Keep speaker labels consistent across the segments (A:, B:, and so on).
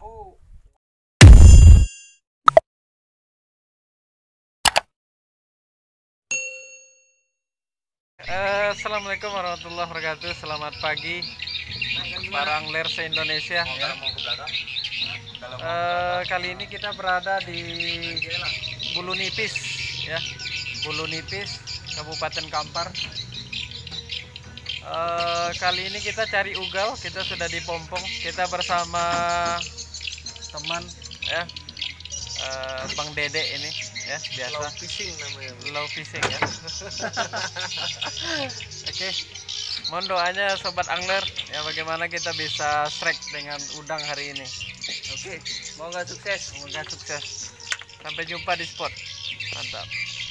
A: Oh. Assalamualaikum warahmatullahi wabarakatuh. Selamat pagi para angler se-Indonesia ya. Kali ini kita berada di Bulu Nipis ya. Bulu Nipis, Kabupaten Kampar. Kali ini kita cari ugal. Kita sudah di Pompong. Kita bersama teman ya, Bang Dede ini ya, biasa
B: Low fishing namanya.
A: low fishing ya. Oke, mohon doanya sobat angler ya, bagaimana kita bisa strike dengan udang hari ini.
B: Oke, semoga sukses.
A: Semoga sukses. Sampai jumpa di spot. Mantap.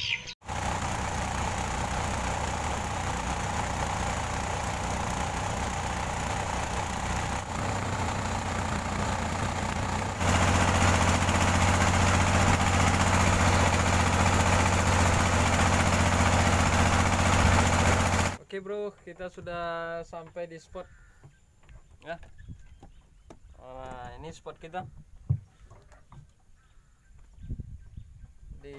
A: Oke bro, kita sudah sampai di spot ya. Nah, ini spot kita di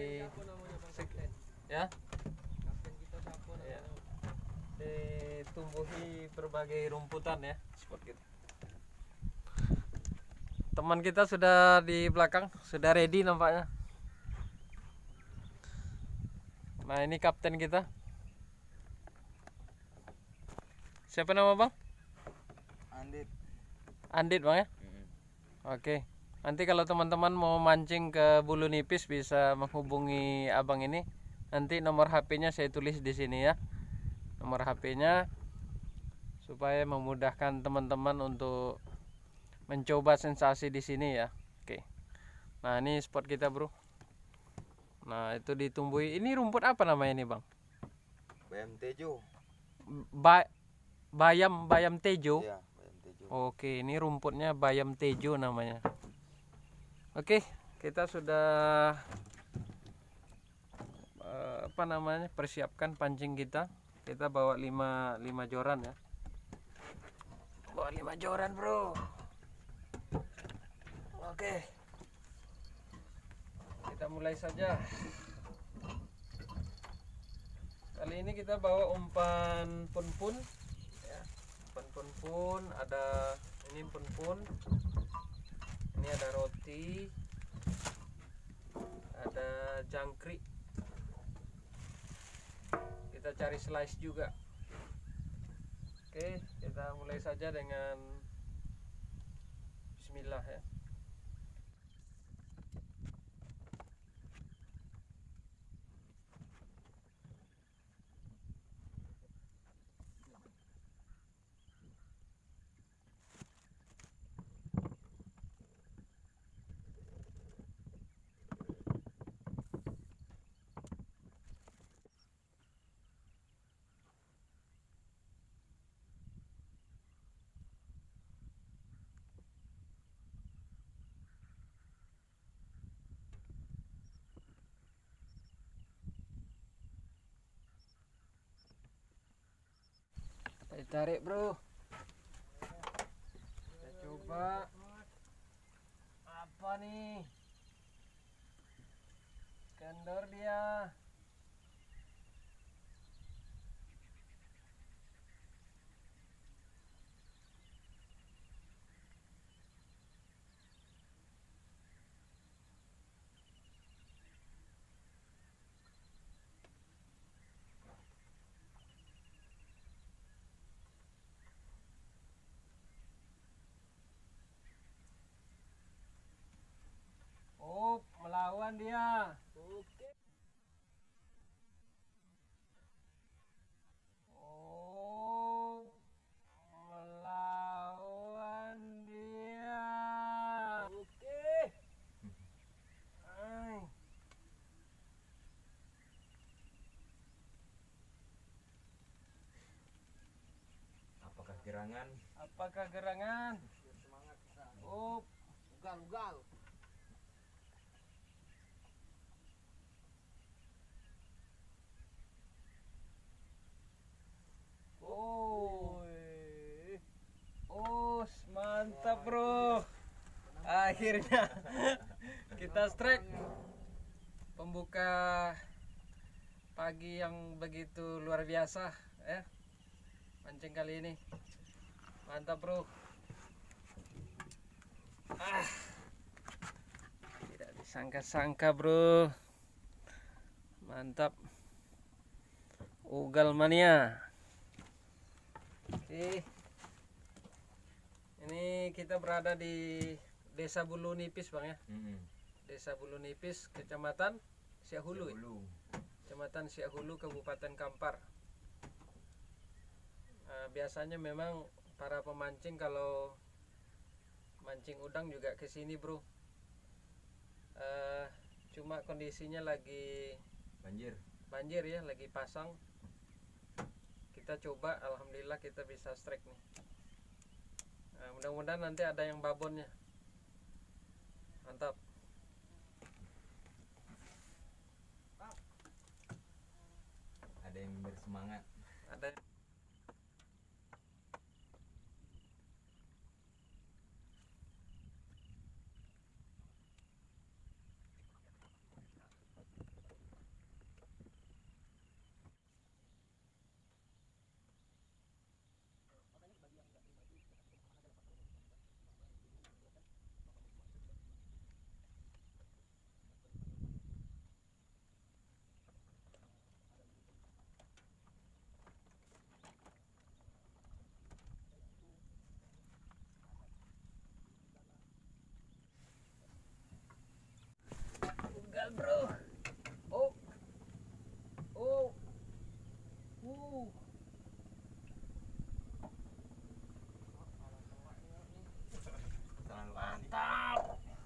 A: ya, ya, ditumbuhi berbagai rumputan ya spot kita. Teman kita sudah di belakang, sudah ready nampaknya. Nah, ini kapten kita. Siapa nama bang?
B: Andit.
A: Andit bang ya. Oke. Nanti kalau teman-teman mau mancing ke Bulu Nipis bisa menghubungi abang ini. Nanti nomor HP-nya saya tulis di sini ya. Nomor HP-nya supaya memudahkan teman-teman untuk mencoba sensasi di sini ya. Oke. Nah, ini spot kita, bro. Nah, itu ditumbuhi. Ini rumput apa namanya ini, Bang?
B: Bayam tejo.
A: Bayam tejo.
B: Iya, bayam tejo.
A: Oke, ini rumputnya bayam tejo namanya. Oke, kita sudah persiapkan pancing kita. Kita bawa 5 joran ya. Bawa 5 joran, bro. Oke. Kita mulai saja. Kali ini kita bawa umpan pun-pun ya. Umpan pun-pun, ada ini pun-pun. Ini ada roti. Ada jangkrik. Kita cari slice juga. Oke, kita mulai saja dengan bismillah ya. Tarik bro, kita coba apa nih, kendor dia. Oh, melawan dia. Oke. Oh, melawan dia. Oke. Ay.
B: Apakah gerangan?
A: Apakah gerangan?
B: Semangat.
A: Oh, ugal. Oh, mantap bro. Akhirnya kita strike pembuka pagi yang begitu luar biasa ya. Mancing kali ini mantap bro. Tidak disangka-sangka bro, mantap. Ugal mania. Oke, ini kita berada di Desa Bulu Nipis bang ya. Desa Bulu Nipis, Kecamatan Siak-Hulu ya? Kecamatan Siak-Hulu, Kabupaten Kampar. Biasanya memang para pemancing kalau mancing udang juga ke sini bro. Cuma kondisinya lagi banjir ya, lagi pasang. Kita coba, alhamdulillah kita bisa strike nih. Mudah-mudahan nanti ada yang babonnya. Mantap.
B: Ada yang bersemangat.
A: Ada. Ugal bro. Oh. Mantap.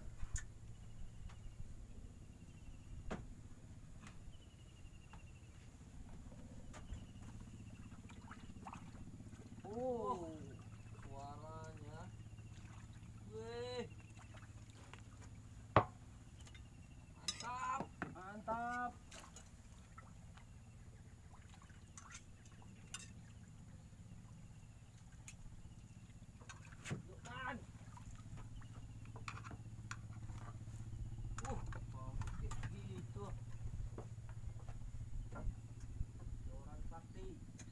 A: Suaranya. Wih. Mantap. Tunjukkan. Gitu. Joran sakti.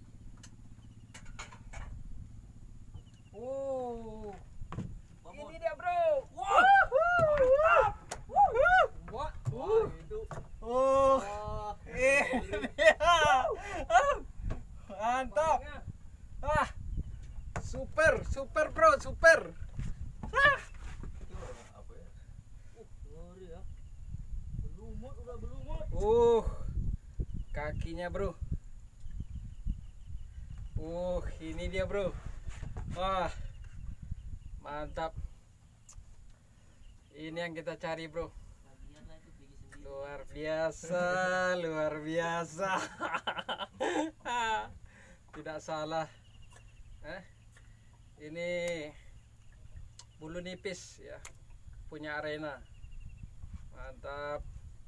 A: Ini dia bro. Mantap. Itu. Mantap. Super bro, super.
B: Apa ya?
A: Kakinya bro. Ini dia bro. Wah, mantap. Ini yang kita cari bro. Luar biasa, luar biasa. Tidak salah. Ini Bulu Nipis ya, punya arena. Mantap.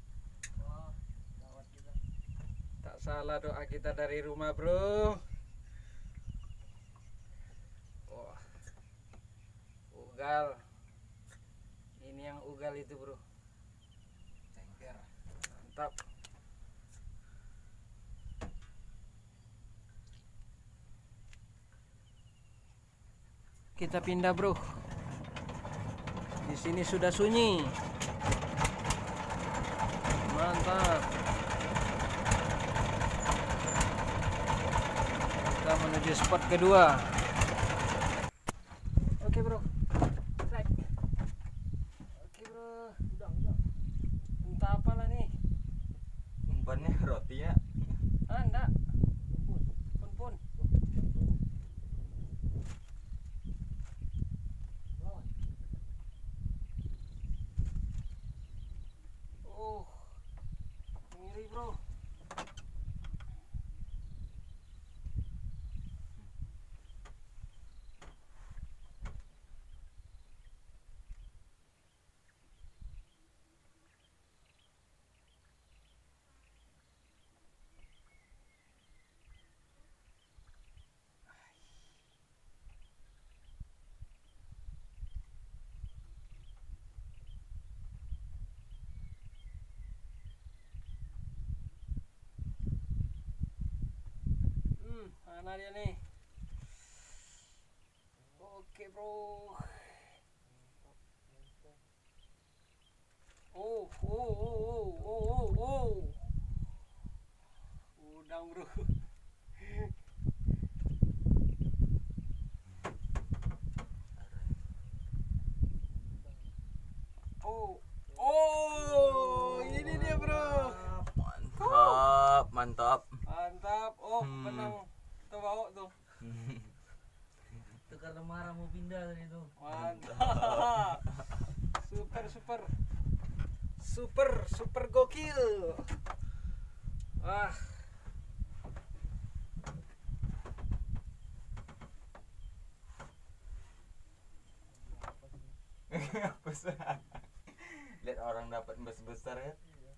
A: Tak salah doa kita dari rumah bro. Ugal. Ini yang ugal itu bro.
B: Cengker.
A: Mantap. Kita pindah bro. Di sini sudah sunyi. Mantap. Kita menuju spot kedua. Oke bro. Strike. Oke bro. Entah apalah nih.
B: Umpannya roti ya.
A: Enggak. Pun. Ngiri bro. Mana dia nih? Oke bro. Oh. Udang bro. Ini dia bro.
B: Mantap.
A: Mantap. Benang tuh bau tuh.
C: Itu karena marah mau pindah dari itu.
A: Mantap. Super gokil. Wah.
B: Lihat orang dapat besar ya.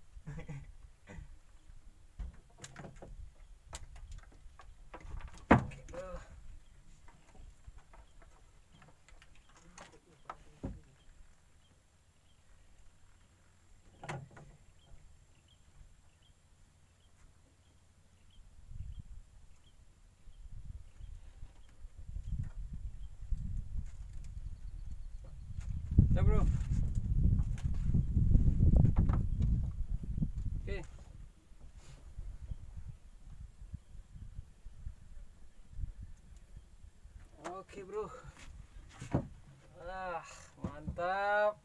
A: Ya bro. Oke. Oke bro. Mantap.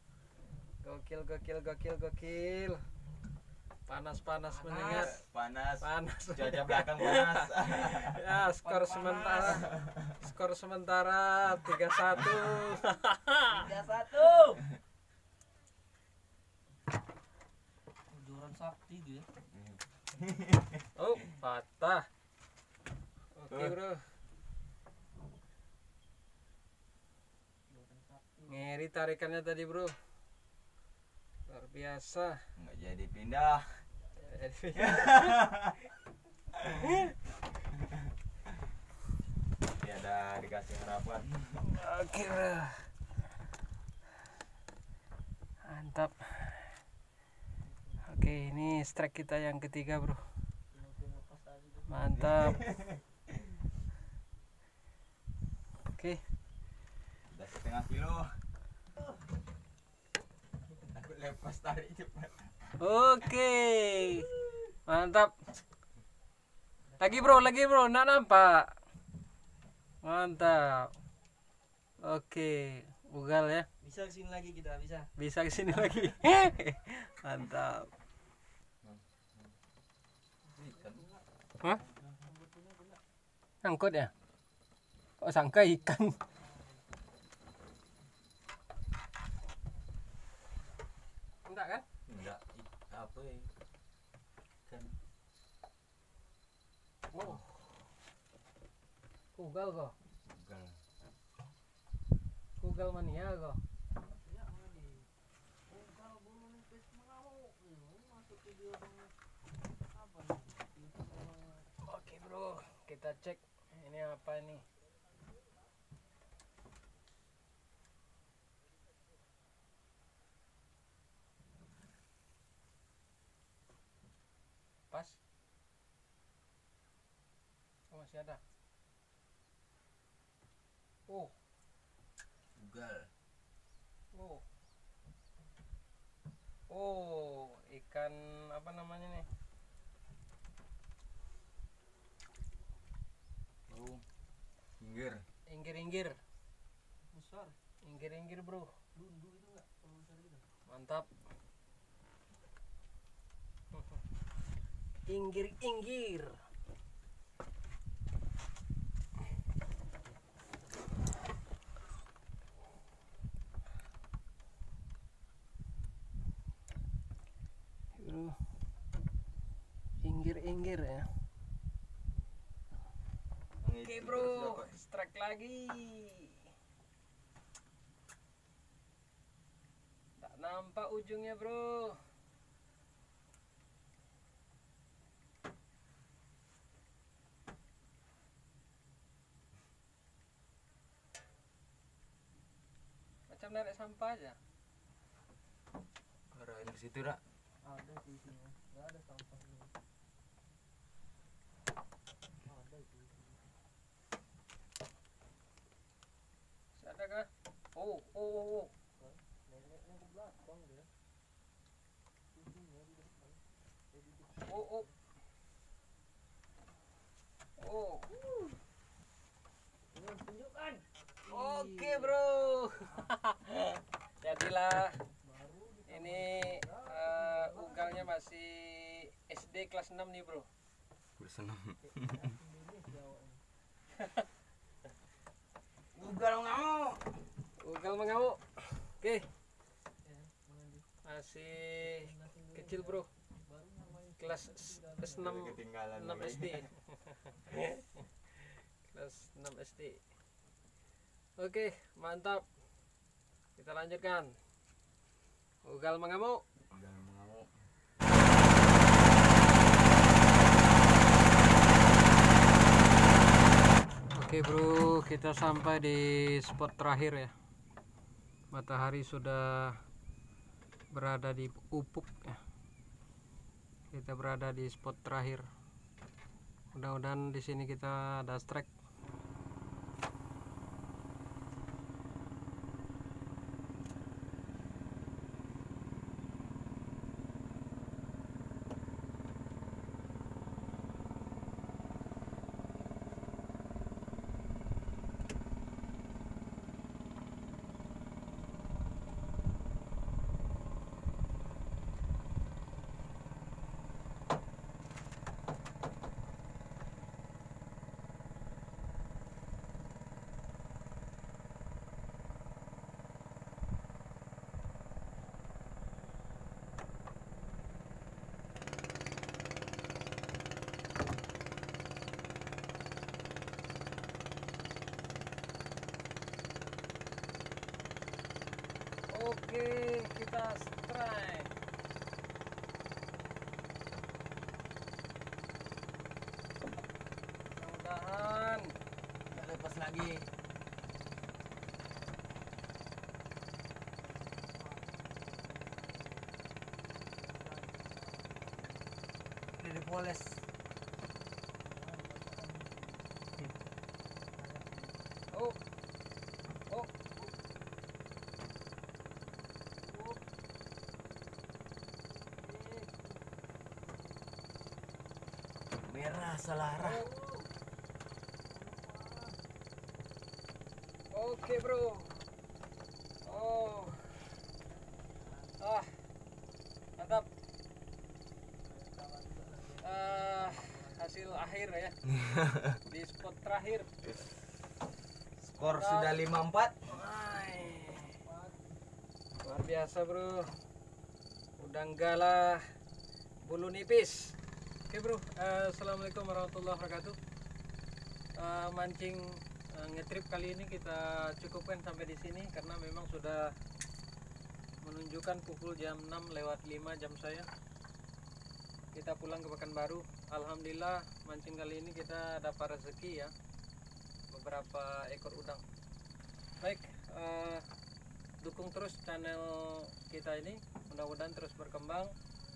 A: Gokil. Panas menyengat.
B: Panas. Cuaca
A: Menyengat.
B: belakang panas.
A: Ya, skor sementara 3-1.
C: 3-1. Joran sakti dia.
A: Patah. Oke bro. Ngeri tarikannya tadi bro. Luar biasa.
B: Nggak jadi pindah. Tiada dikasih harapan.
A: Oke bro. Mantap. Oke, ini strike kita yang ketiga bro. Mantap. Oke.
B: Udah setengah kilo. Aku lepas tarik cepat.
A: Oke. Mantap. Lagi bro, nggak nampak. Mantap. Oke, ugal ya.
C: Bisa kesini lagi kita, bisa.
A: Bisa kesini lagi. Mantap. Hah? Angkut ya? Kok sangka ikan? Enggak kan?
B: Enggak. Apa ya? Kan
A: Oh. Ugal kok.
B: enggak.
A: Ugal mania kok. Oke bro, kita cek ini apa ini. Pas. Oh, masih ada.
B: Ugal.
A: Ikan apa namanya nih?
B: Pinggir.
A: Inggir-inggir.
C: Besar.
A: Inggir-inggir bro.
C: Lundu itu enggak? Kalau besar itu.
A: Mantap. Inggir-inggir. Bro. Inggir-inggir ya. Oke bro, strike lagi. Tak nampak ujungnya bro. Macam narik sampah aja.
B: Arahnya ke situ dak.
C: Ada di sini. Enggak ada sampah ini. Ada itu.
A: Oh, oh, oh. Oh, oh. Oh.
C: Tunjukkan.
A: Oke, Bro. Jadilah ini ugalnya masih SD kelas 6 nih, Bro.
B: Bersenam.
C: Google ngamuk.
A: Ugal mengamuk. Oke. Masih kecil, Bro. Kelas 6
B: Ketinggalan
A: 6
B: lagi.
A: SD. Kelas 6 SD. Oke, mantap. Kita lanjutkan. Ugal mengamuk.
B: Udah mengamuk.
A: Oke, Bro, kita sampai di spot terakhir ya. Matahari sudah berada di ufuk ya. Kita berada di spot terakhir. Mudah-mudahan di sini kita ada strike. Oke, kita strike. Mudah-mudahan
C: Nggak lepas lagi. Ini dipoles.
A: oh oh
C: Merah selara.
A: Oke, Bro. Oh. Mantap. Hasil akhir ya. Di spot terakhir.
C: Skor sudah 5-4.
A: Luar biasa, Bro. Udah enggak lah bulu nipis. Oke, Bro. Assalamualaikum warahmatullahi wabarakatuh. Mancing ngetrip kali ini kita cukupkan sampai di sini karena memang sudah menunjukkan pukul jam 6:05 jam saya. Kita pulang ke Pekanbaru. Alhamdulillah mancing kali ini kita dapat rezeki ya. Beberapa ekor udang. Baik, dukung terus channel kita ini, mudah-mudahan terus berkembang.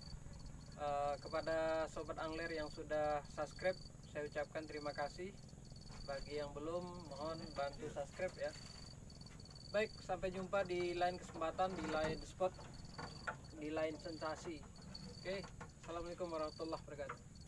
A: Kepada sobat angler yang sudah subscribe, saya ucapkan terima kasih. Bagi yang belum, mohon bantu subscribe ya. Baik, sampai jumpa di lain kesempatan, di lain spot, di lain sensasi. Oke, assalamualaikum warahmatullahi wabarakatuh.